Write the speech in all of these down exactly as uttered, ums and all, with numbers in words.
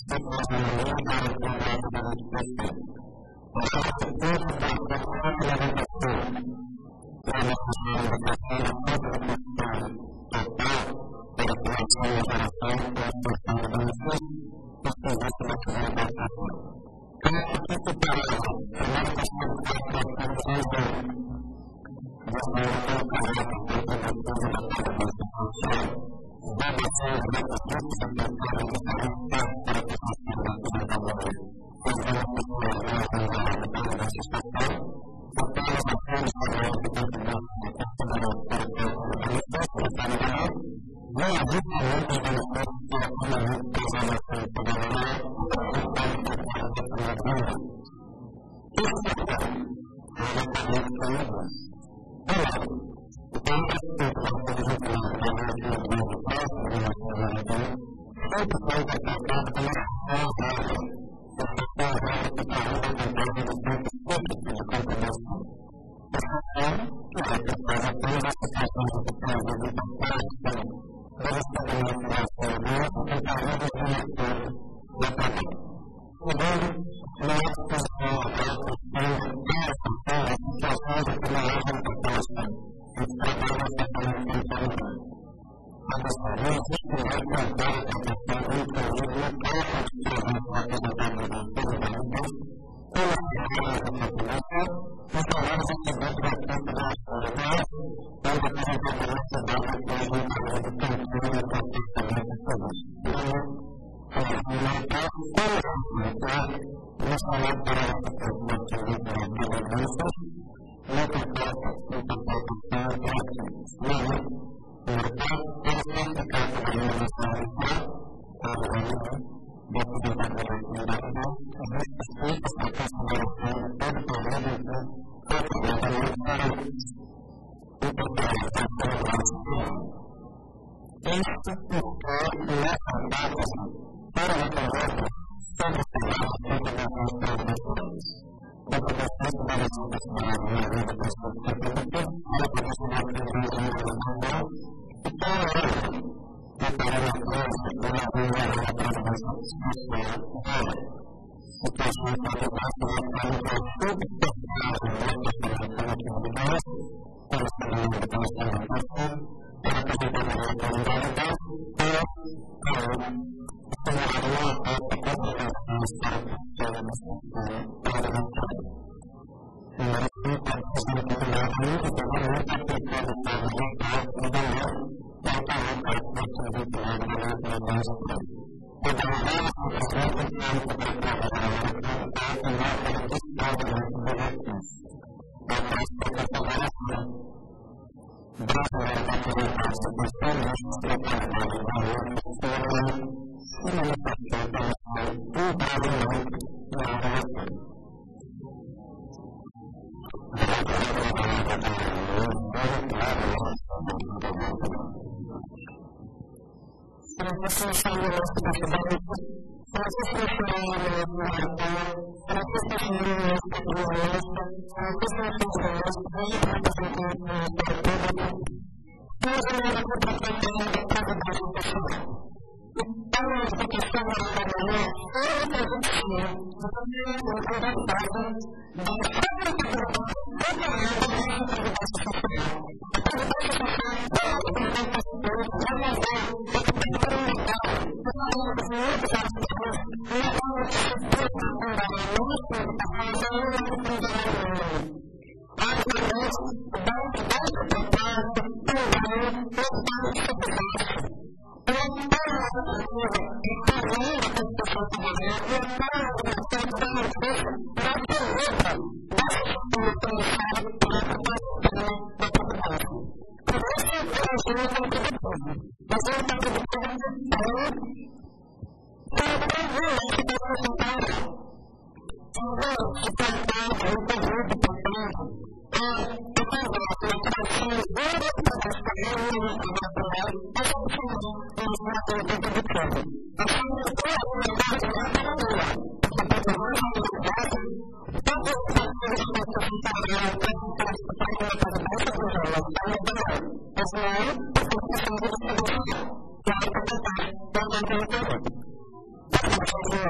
Thank you.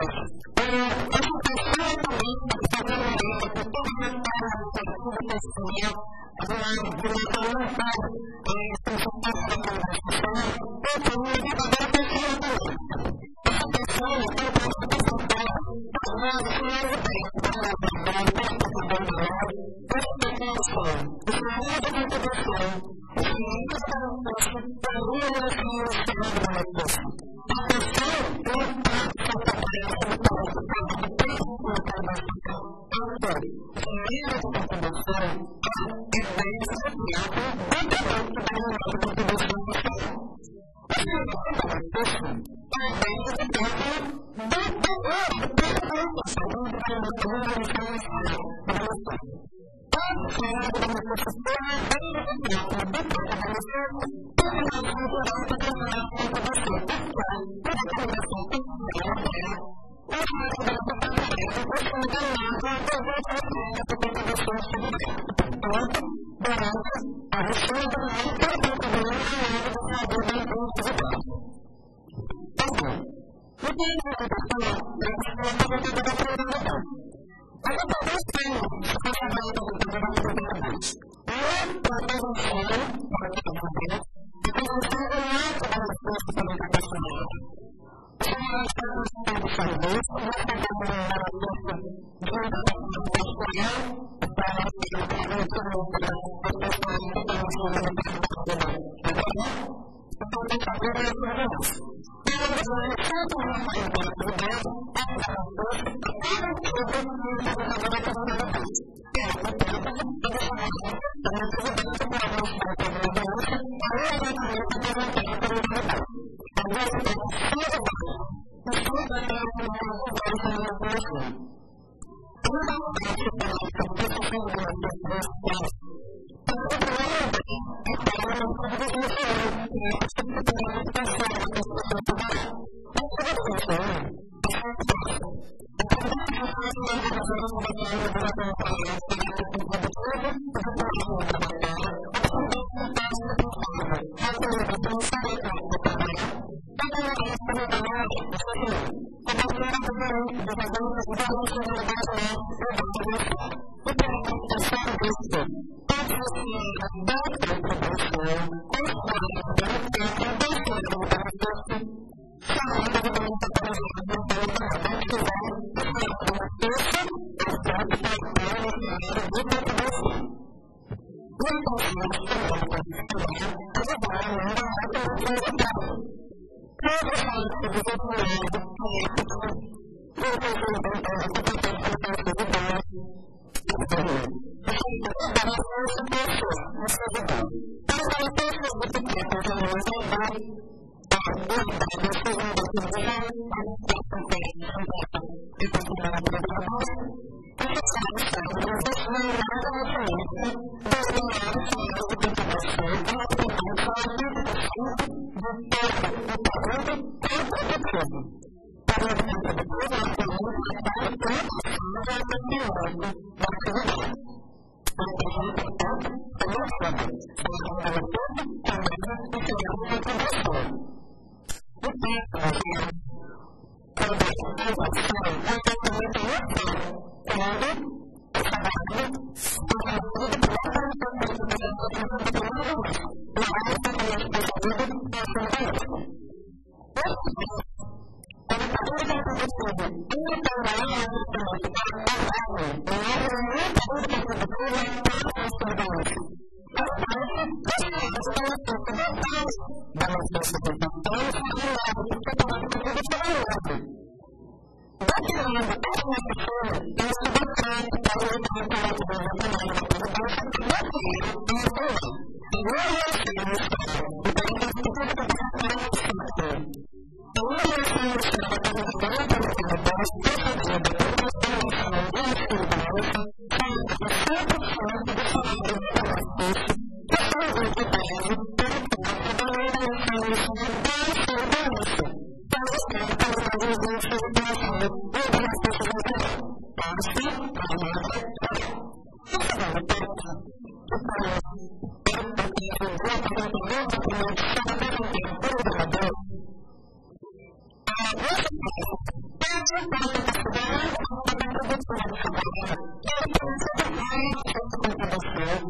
Thank you.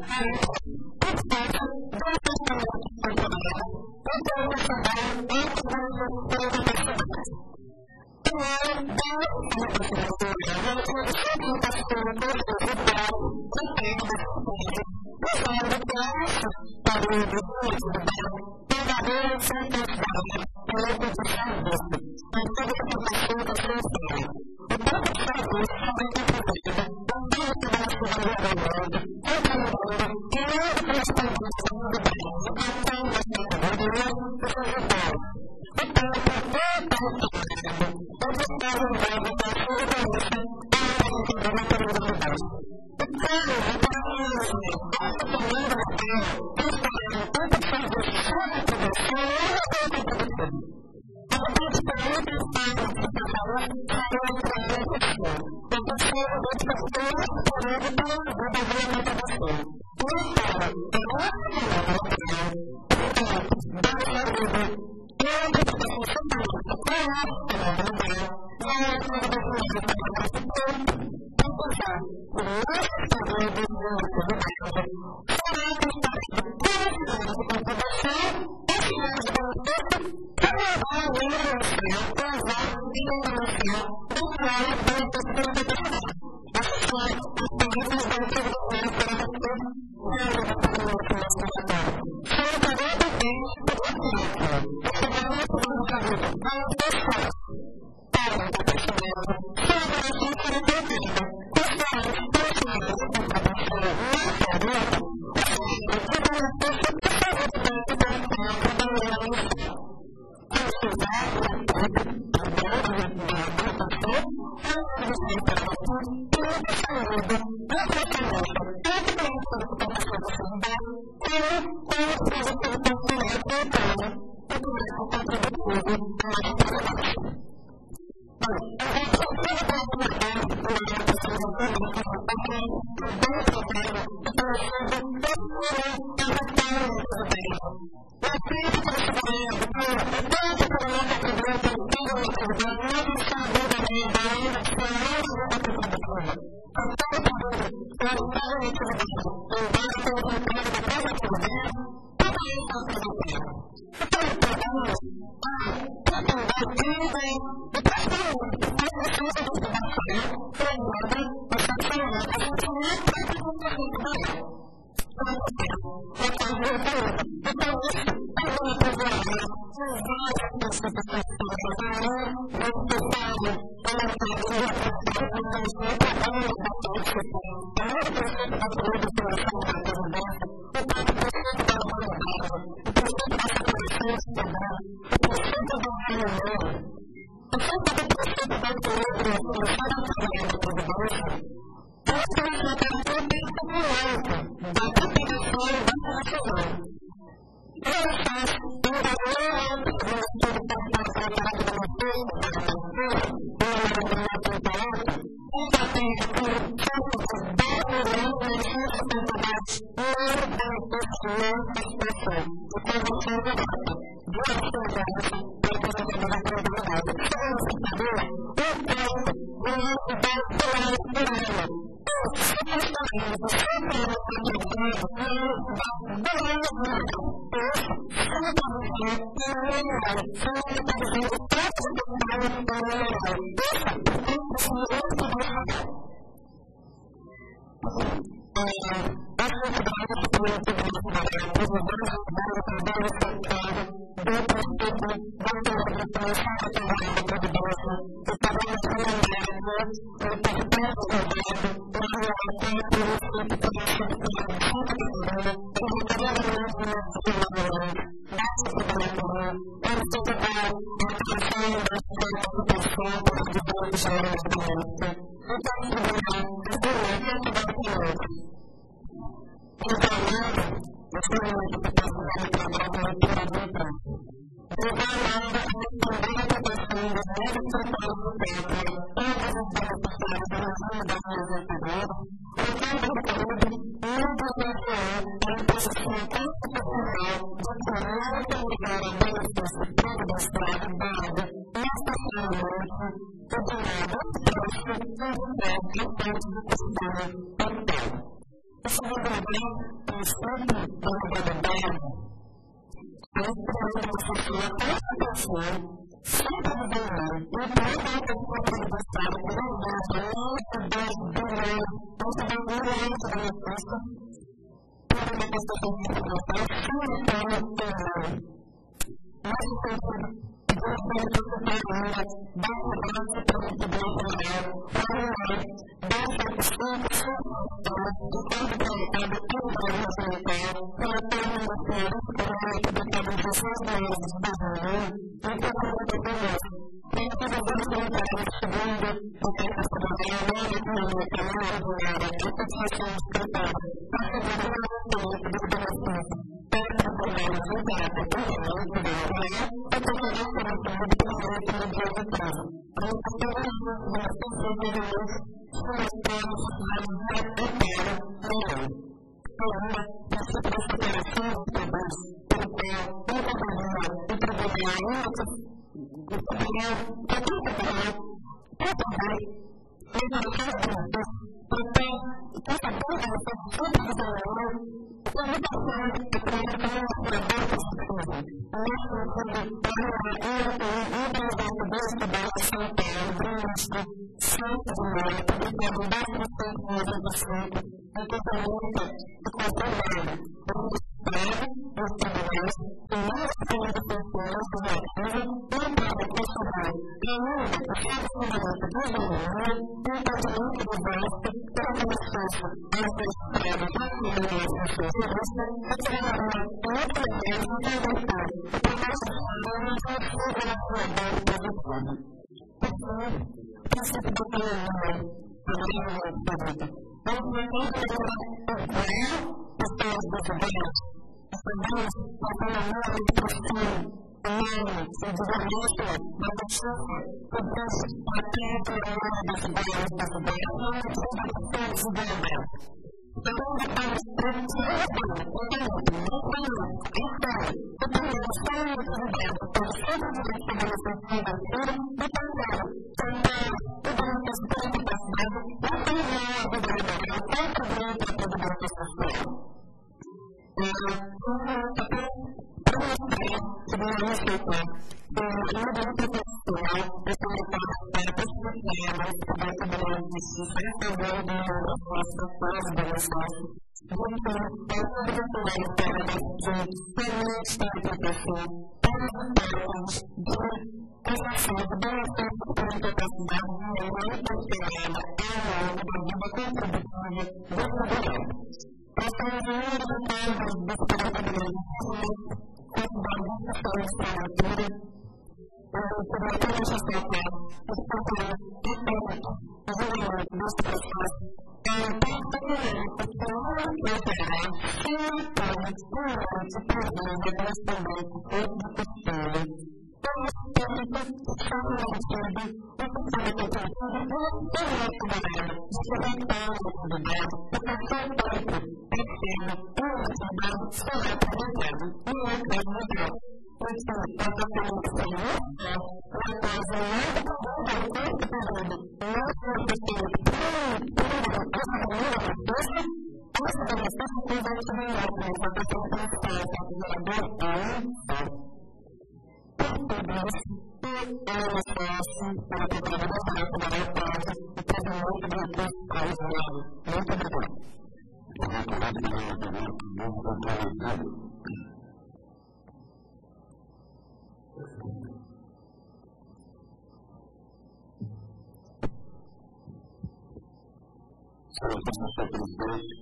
senhor Presidente,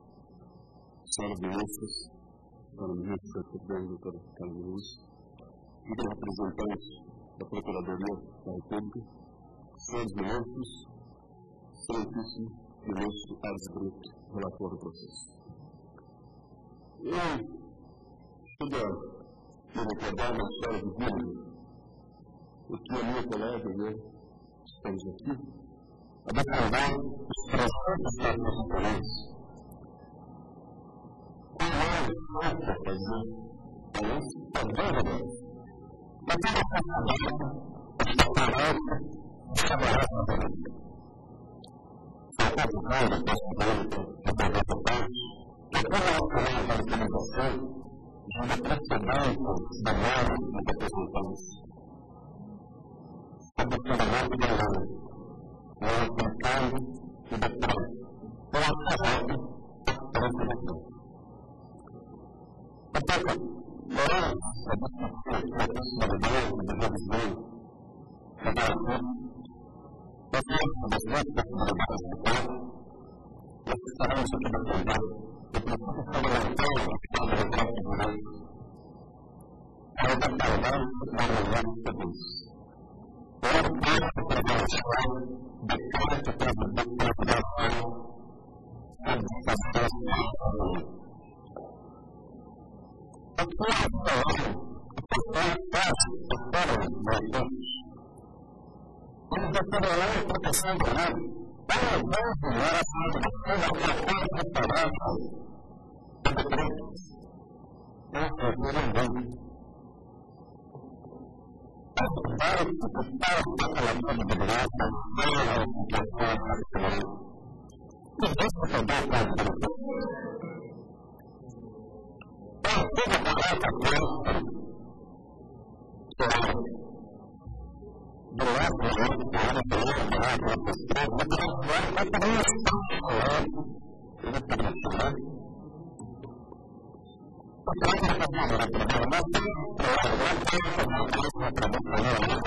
senhoras ministras, senhora ministra da Presidência, doutora Carmen Luz, e representantes da Procuradoria da República, senhores ministros, excelentíssimo ministro Aires Brito, relator do processo. Eu estou me recordar uma história de vida, o que a minha colega e eu estamos aqui, a defender os processos da transparência. Não é fácil fazer isso, é dúvida. Mas a transparência está tarefa trabalhar na política. A capital da transparência, a capacidade, a colaboração da organização de precedentes da lei de representantes, sobre o fundamento da lei, lei aplicada e depois, pela correta transformação. Portanto, durante a discussão da personalidade e da revisão da lei, depois das duas personalidades do corpo, nós estaremos aqui defendendo o princípio fundamental da questão do retrato de direito, é o detalhamento da mulher de Deus. É o passo para a relação de cada presidente da federação sobre as suas relações. A sua relação, a sua parte, a história dos movimentos, como deteriorar a proteção do lado, várias vezes era a celebração da relação de restauração de decretos. Essa é a ninguém. Para ocupar a relação de graça, para a ocupação racional. E isso também faz diferença. Para toda a correta crença, será do lado do outro, do lado do outro, do lado do outro, mas também vai também estar falando, ele está mencionando. Porque ele está falando da primeira vez, do lado do outro, do lado do outro, do lado do outro,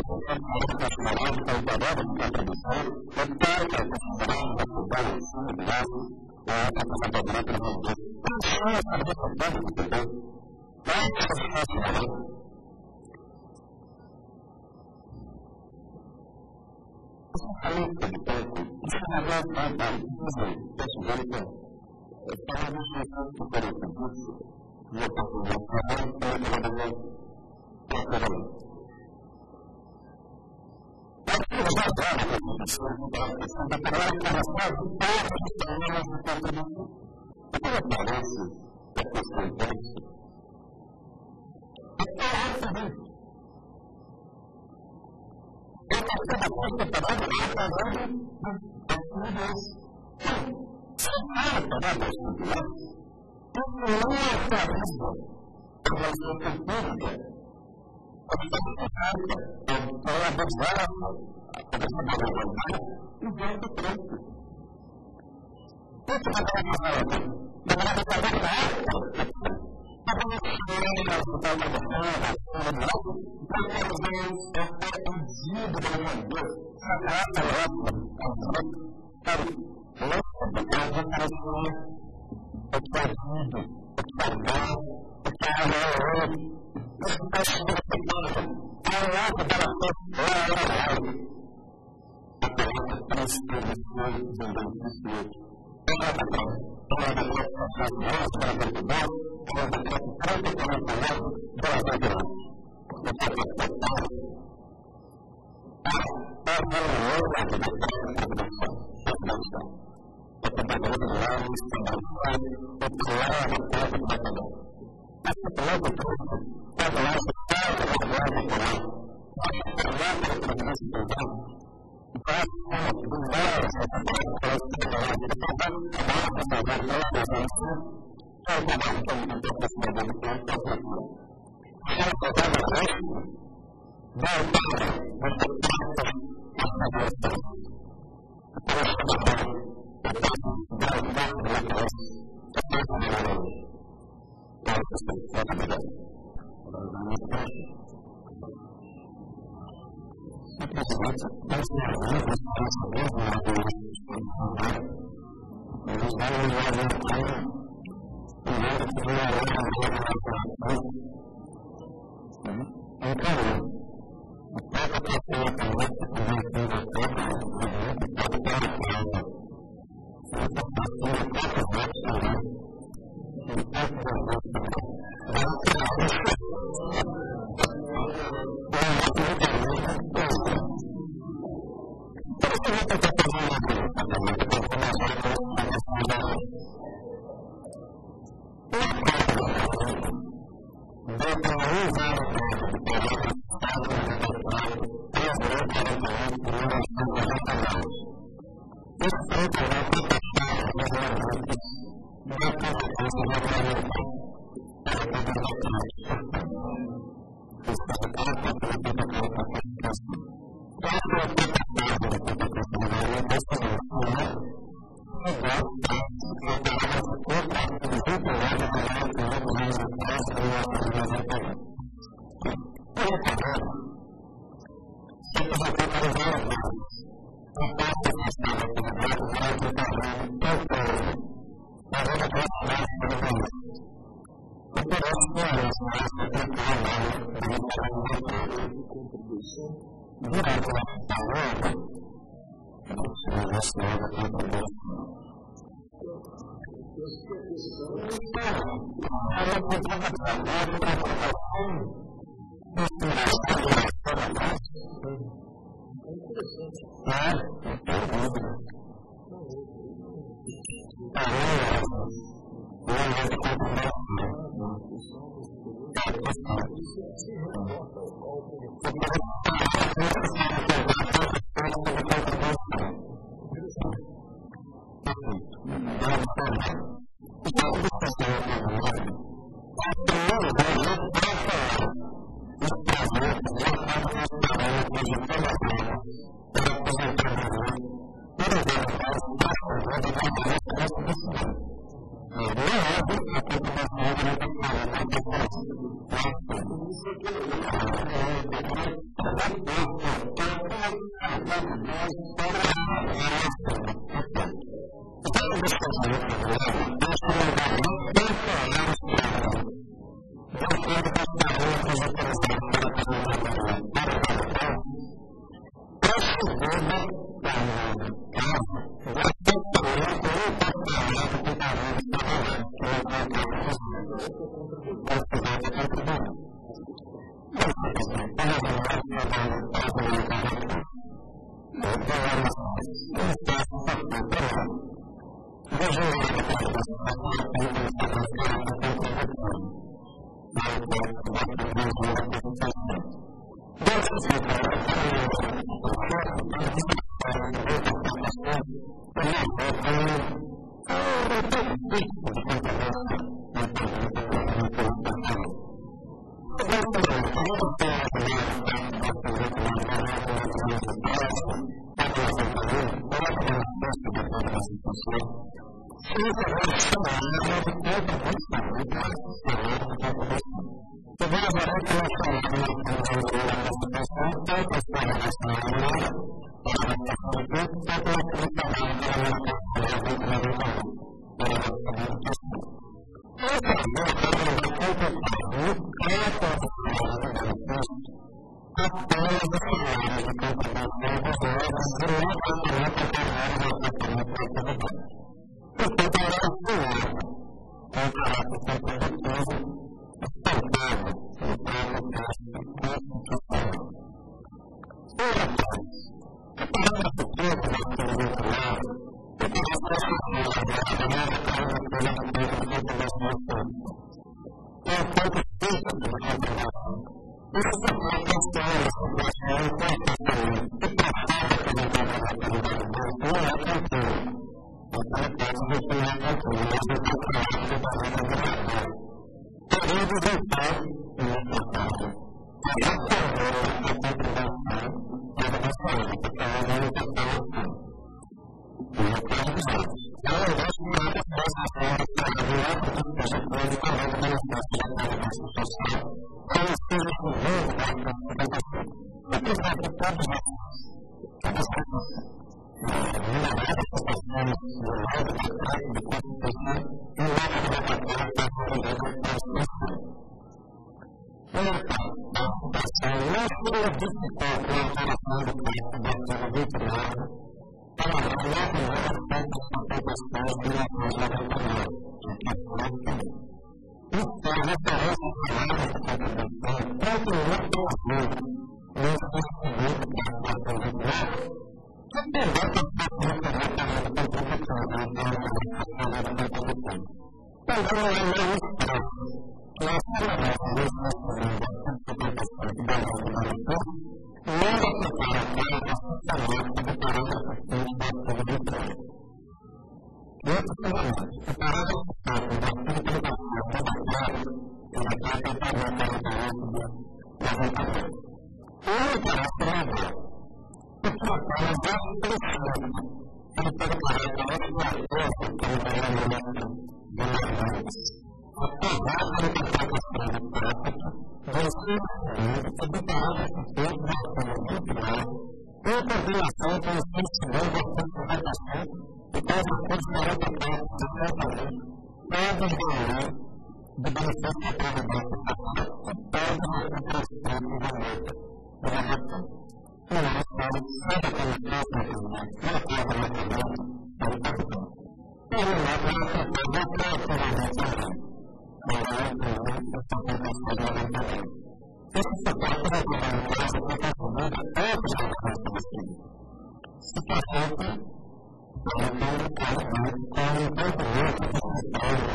ele parece melhor. Porque o pai já precisa. Ele pode parar com essa coisa que ele vai alimentar de nervos. Apesar de ele ter questão de prática, você se deparava com o tempo muito mais. Em combinação com os sentimentos da concentração e com as ações de outra parte do comportamento, todos ganharão do benefício da previdência social e todos os compromissos do momento da relação. E nós estamos sempre conectados na comunidade, na casa da comunidade, para o capital. E no nosso relacionamento, não só a comunidade, mas a comunidade está sempre conectada. Esse suporte da comunidade é confundido outros recursos do filho. Se percebe, ele tem um caminho com um encantamento de história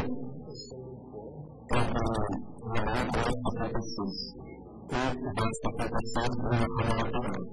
entre o momento das competições e das competições do relacionamento.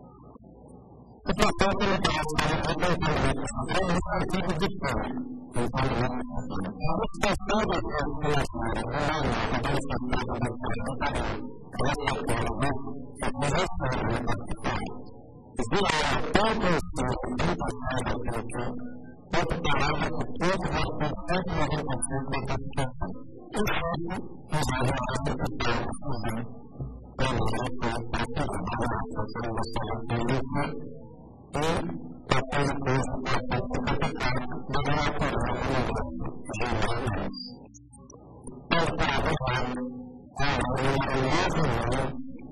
O processo ele parece que ele tem um encantamento de tipo de história. Então, a expressão do seu relacionamento é uma manifestação do seu essa forma é correção do participante. Viraram tanto os seus interessados pelo campo, quanto palavras que todos nós pensamos na orientação da participação. E isso nos leva a participar da fusão, pelo menos com a prática da nossa formação política e passando coisa para a participação da relação do negócio geral. Então, para a a mesma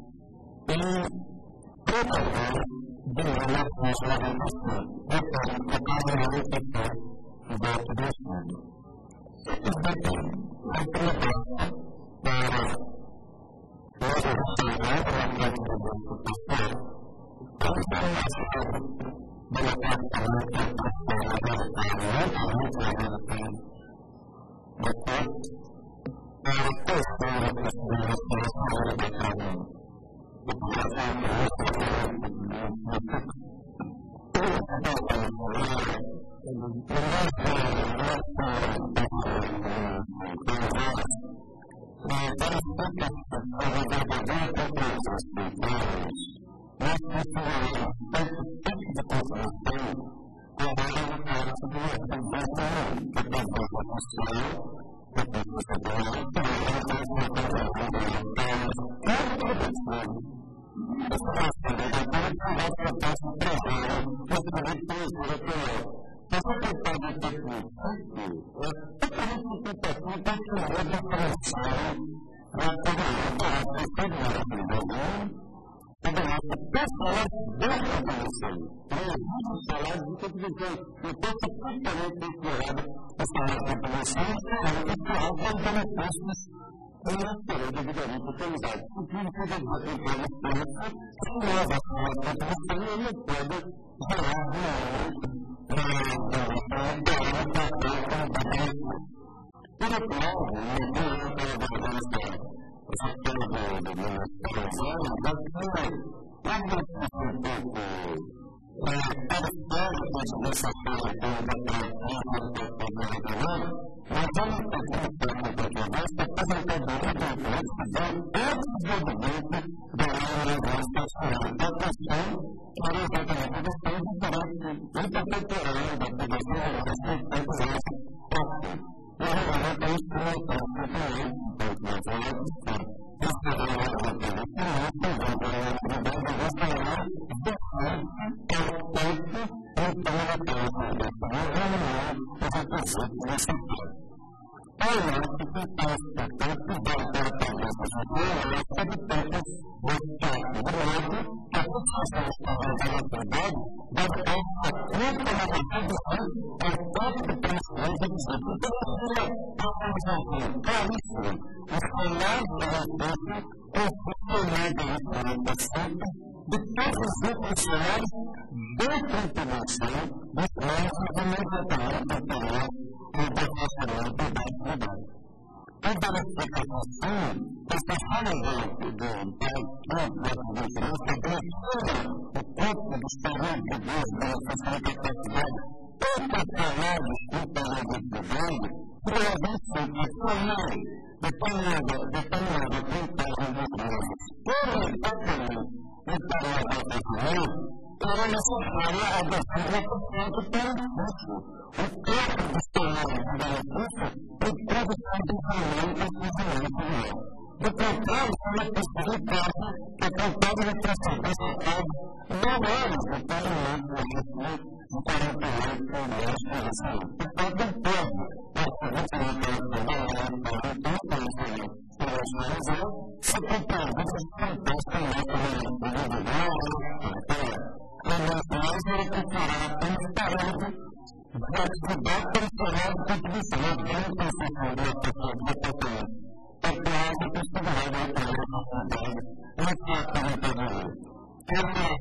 e propagar de uma forma de relação, depois de cada um que está dentro do Estado. Isso depende da proposta para nós restaurar a parte do banco pessoal, a informação do departamento da pessoa relacionada depois para a questão da possibilidade hora da casa. O coração do nosso previsto formare determinate determinate puntate di crisi. Per il fatto di parlare di crisi, era necessario abbastanza importante per il nostro. O corpo di storia della crisi è tradizionalmente funzionale. Dopo il tempo sono possibilità che qualcosa di trasformato non è totalmente necessario di quarantena con le nostre per quanto il tempo per fornire il si comprende che si contesta con la fase recuperata in parati da scoperto il salario di crisi di un consiglio di potere perché anche questo grado è la sua attività per la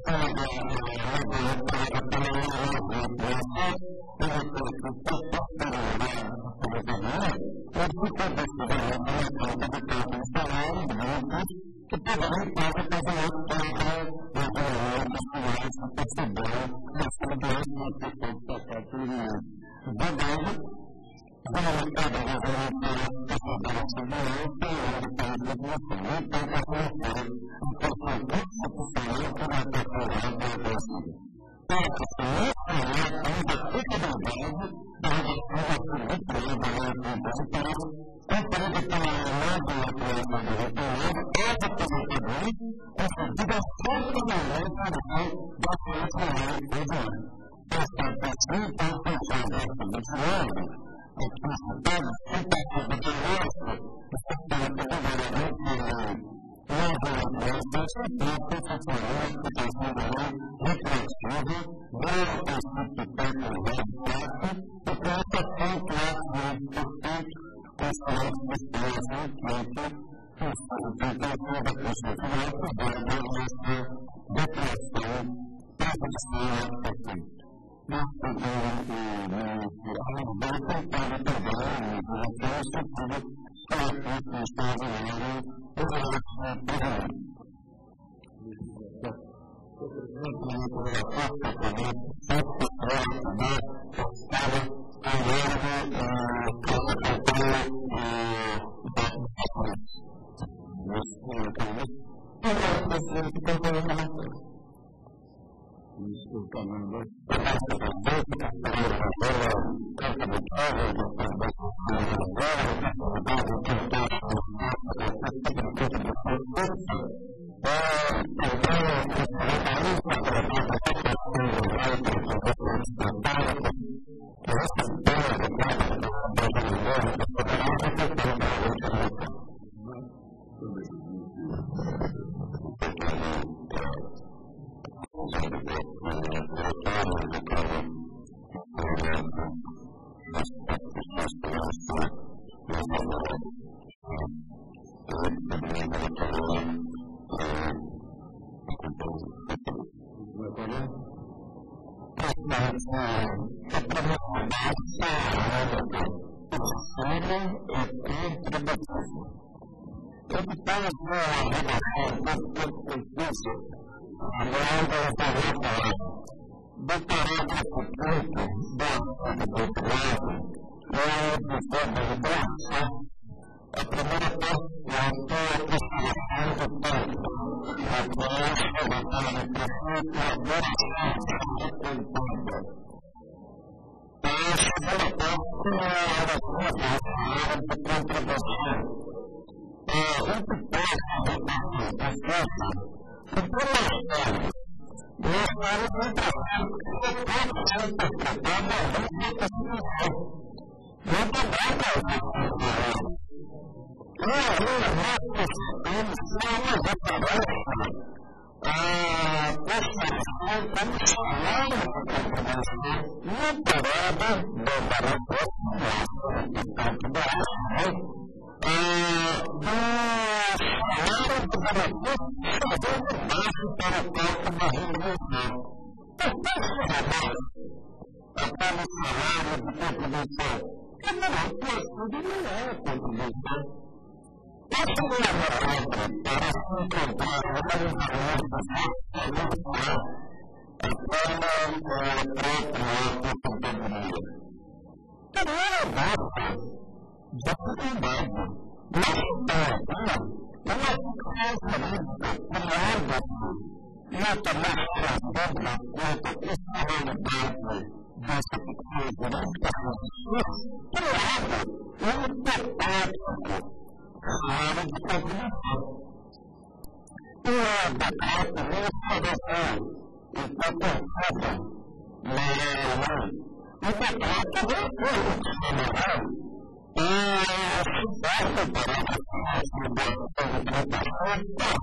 dificuldade. Não é uma característica criada na demonstração da personalidade dessa característica criada um hipotético claro de cognição. E é da característica hipotética na hipotética não foi o que e se passa para a situação de plantação,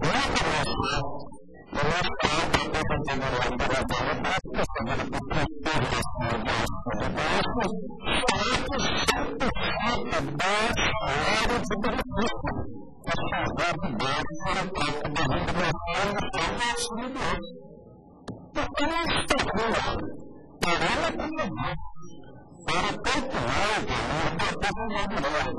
e nós estamos apresentando a laboratória para a pessoa da população da baixo, somente cento e sete das áreas de benefício, a favor de Deus para a prática da renovação dos consumidores. Porque não estimula para ela também. Para calcular o valor da população,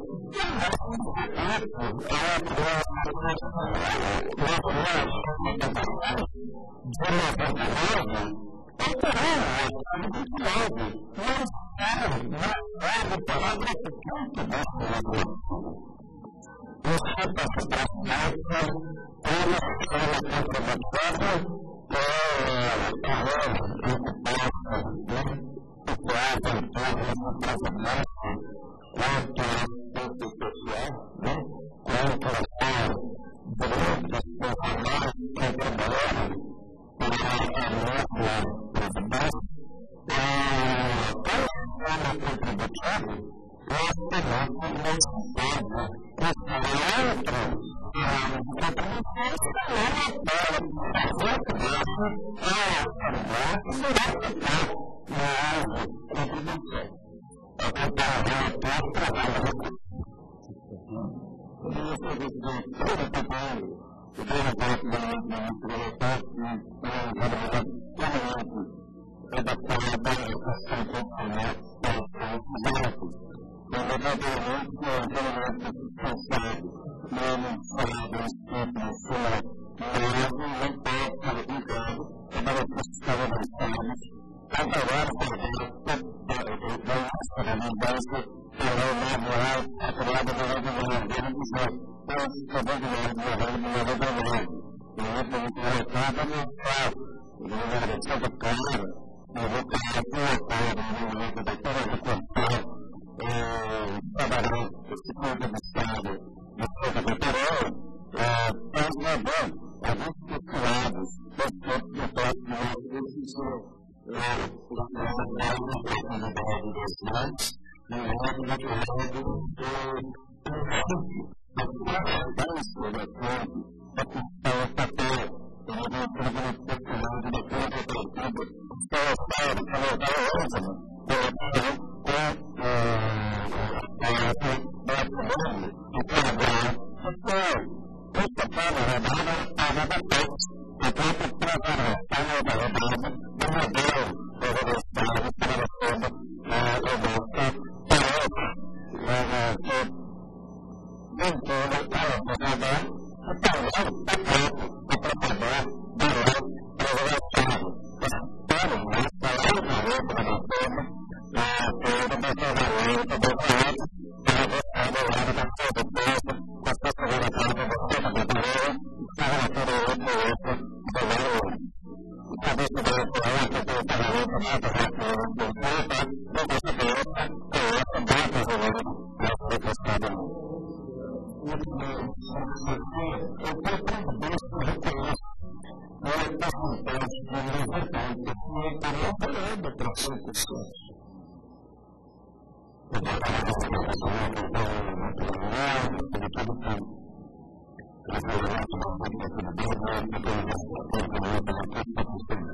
Thank you.